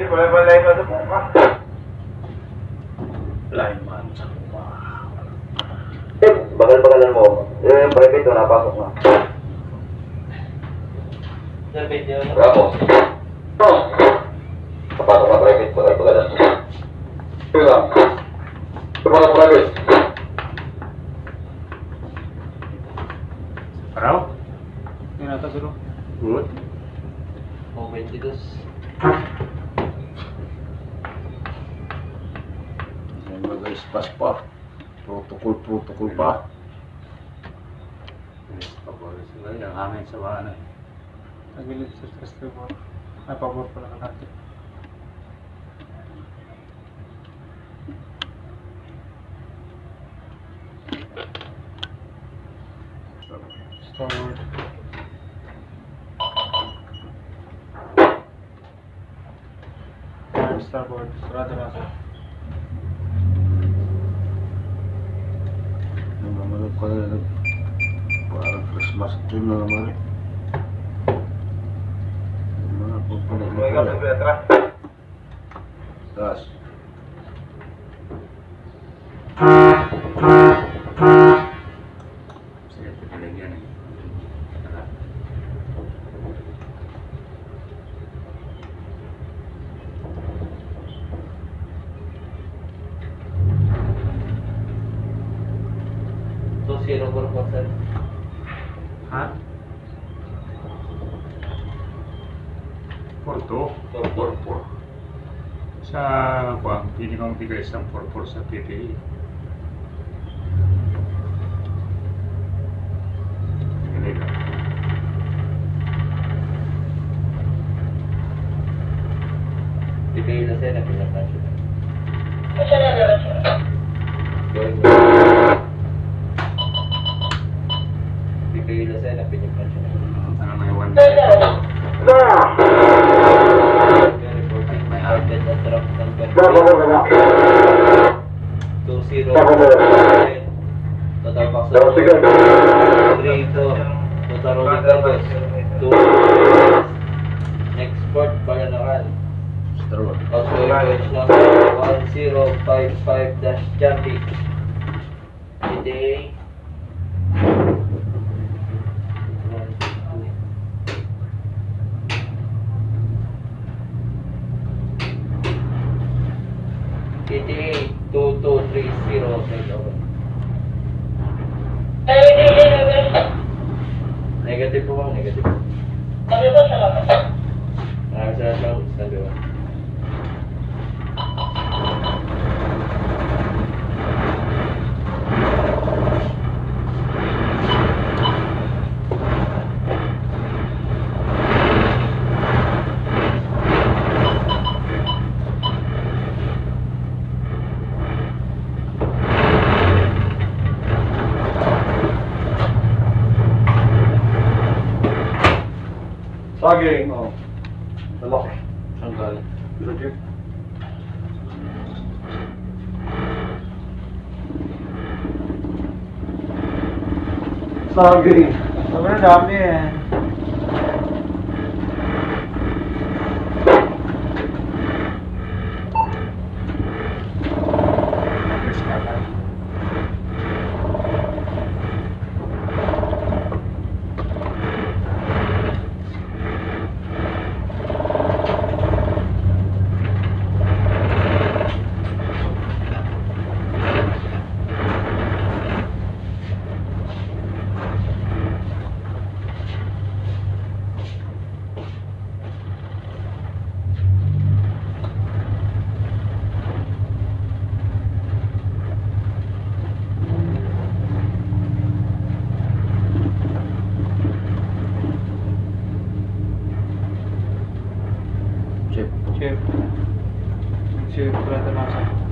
Lineman sa kumah. Bagal-bagalan mo. Yung private mo, napasok na. Bravo. Napasok na private, bagal-bagalan mo. Ito lang. Tumala private. Araw? Yan ata siguro. Good. Oh, 22. May mga ispas pa. Protocol pa. Pabor sila yung hangin sa bahan. Tagilid sa customer. Ay, pabor pala ka natin. Starboard. Starboard. Sarado na siya. Namamalap ka na. Parang Christmas tree na naman eh. Mga pagpapalala. Tas. Sige, pinilagyan eh. So, 0.4%. Ha? Porto. 4.4. Sa kuwang, pili kong bigay isang 4-4 sa PPE. Hindi ka. Bibigay na sila, pinapasyon. Bibigay na sila, pinapasyon. Ano may 1 May outlet na truck number 20. Total box of 3 to total rolling cargos 2 export Balanaran Starboard. also voyage number 1055-Charlie today today 2230 take over. Negative po bang? Negative. Maraming salamat. Stand by. Saging. Oh. Malaki. Saan galing? Roger. Saging. Sobrang dami eh. Chip. Chef. Chef, pala nasa.